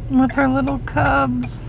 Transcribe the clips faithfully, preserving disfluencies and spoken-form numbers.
with her little cubs.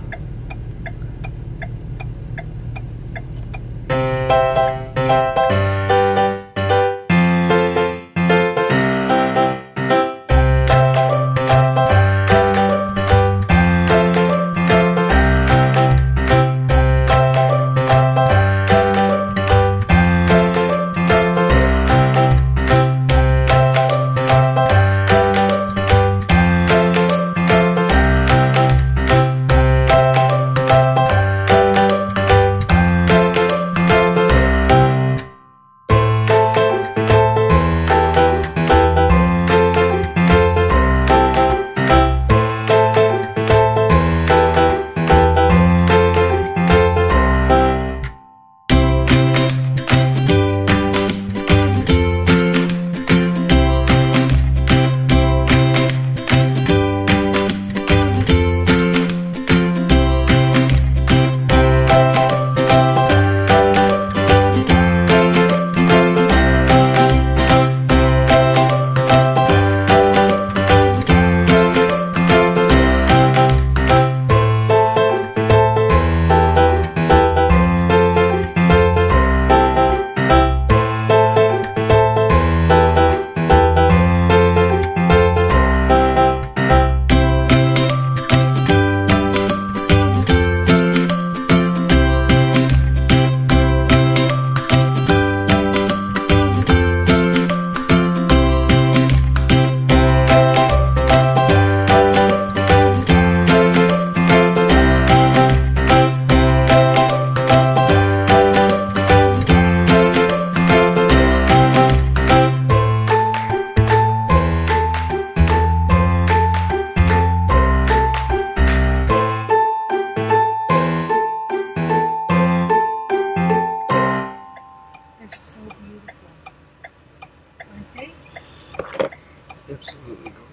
Absolutely gorgeous.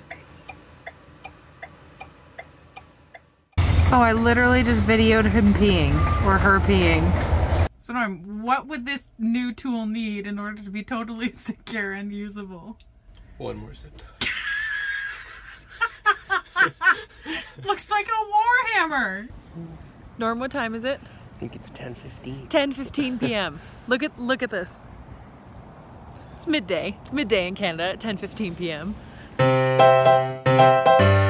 Oh, I literally just videoed him peeing, or her peeing. So Norm, what would this new tool need in order to be totally secure and usable? One more zip tie. Looks like a war hammer. Norm, what time is it? I think it's ten fifteen. ten fifteen p m Look at look at this. It's midday. It's midday in Canada at ten fifteen p m